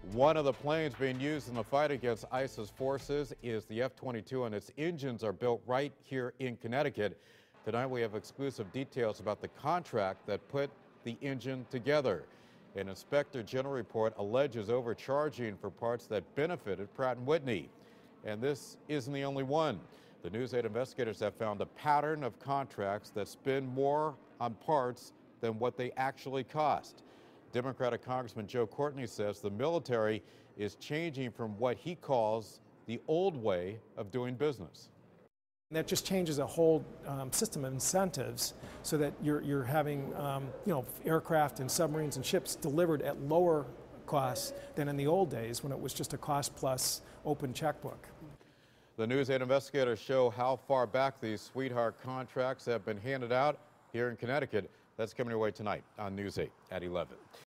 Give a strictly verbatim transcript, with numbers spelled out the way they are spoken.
One of the planes being used in the fight against ISIS forces is the F twenty-two, and its engines are built right here in Connecticut. Tonight we have exclusive details about the contract that put the engine together. An Inspector General report alleges overcharging for parts that benefited Pratt Whitney. And this isn't the only one. The News eight investigators have found a pattern of contracts that spend more on parts than what they actually cost. Democratic Congressman Joe Courtney says the military is changing from what he calls the old way of doing business. That just changes a whole um, system of incentives so that you're, you're having um, you know, aircraft and submarines and ships delivered at lower costs than in the old days when it was just a cost plus open checkbook. The News eight investigators show how far back these sweetheart contracts have been handed out here in Connecticut. That's coming your way tonight on News eight at eleven.